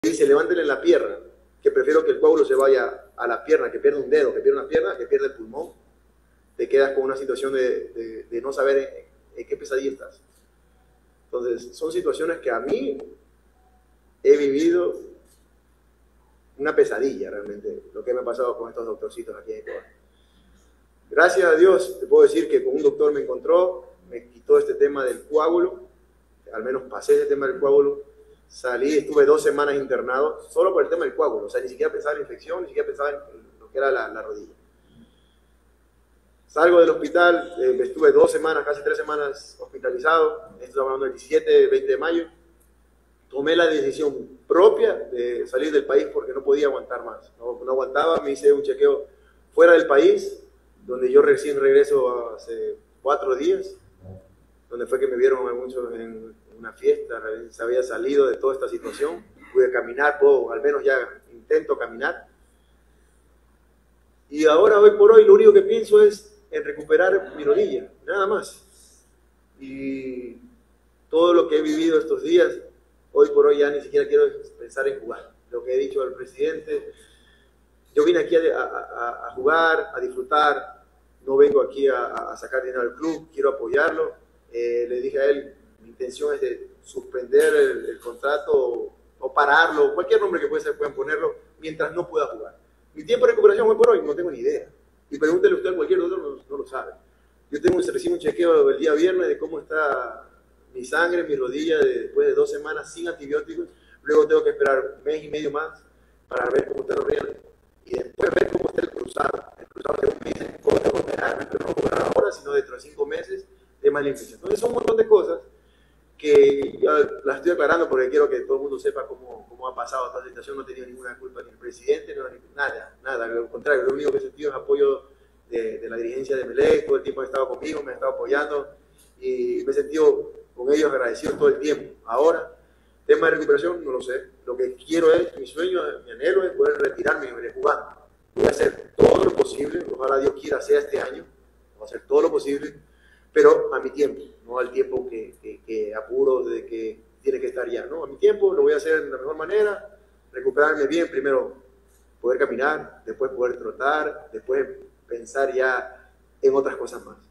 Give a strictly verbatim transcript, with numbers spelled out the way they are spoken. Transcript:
dice, levántele la pierna, que prefiero que el coágulo se vaya a la pierna, que pierda un dedo, que pierda una pierna, que pierda el pulmón. Te quedas con una situación de, de, de no saber en, en qué pesadilla estás. Entonces, son situaciones que a mí he vivido una pesadilla realmente, lo que me ha pasado con estos doctorcitos aquí en Ecuador. Gracias a Dios, te puedo decir que con un doctor me encontró, me quitó este tema del coágulo, al menos pasé ese tema del coágulo, salí, estuve dos semanas internado, solo por el tema del coágulo, o sea, ni siquiera pensaba en la infección, ni siquiera pensaba en lo que era la, la rodilla. Salgo del hospital, eh, estuve dos semanas, casi tres semanas hospitalizado, estoy hablando del diecisiete, veinte de mayo, tomé la decisión propia de salir del país porque no podía aguantar más, no, no aguantaba, me hice un chequeo fuera del país, donde yo recién regreso hace cuatro días, donde fue que me vieron a muchos en una fiesta, se había salido de toda esta situación, pude caminar, puedo, al menos ya intento caminar, y ahora hoy por hoy lo único que pienso es en recuperar mi rodilla, nada más. Y todo lo que he vivido estos días, hoy por hoy ya ni siquiera quiero pensar en jugar. Lo que he dicho al presidente, yo vine aquí a, a, a jugar, a disfrutar, no vengo aquí a, a sacar dinero al club, quiero apoyarlo. Eh, le dije a él, mi intención es de suspender el, el contrato o, o pararlo, cualquier nombre que pueda, puedan ponerlo, mientras no pueda jugar. Mi tiempo de recuperación hoy por hoy no tengo ni idea. Y pregúntele usted a cualquier otro, no, no lo sabe. Yo tengo, recibo un chequeo el día viernes de cómo está mi sangre, mi rodilla, de, después de dos semanas sin antibióticos. Luego tengo que esperar un mes y medio más para ver cómo está el riel. Y después ver cómo está el cruzado. El cruzado de un mes, cómo tengo que operar, pero no jugar ahora, sino dentro de cinco meses, de más limpieza. Entonces son un montón de cosas que ya las estoy aclarando porque quiero que todo el mundo sepa cómo, cómo ha pasado esta situación. No he tenido ninguna culpa ni el presidente, no, ni nada, nada. Al contrario, lo único que he sentido es apoyo de, de la dirigencia de Emelec, todo el tiempo han estado conmigo, me han estado apoyando y me he sentido con ellos agradecido todo el tiempo. Ahora, tema de recuperación, no lo sé. Lo que quiero es, mi sueño, mi anhelo es poder retirarme y venir jugando. Voy a hacer todo lo posible, ojalá Dios quiera sea este año, voy a hacer todo lo posible, pero a mi tiempo, no al tiempo que, que, que apuro de que tiene que estar ya, ¿no? A mi tiempo lo voy a hacer de la mejor manera, recuperarme bien, primero poder caminar, después poder trotar, después pensar ya en otras cosas más.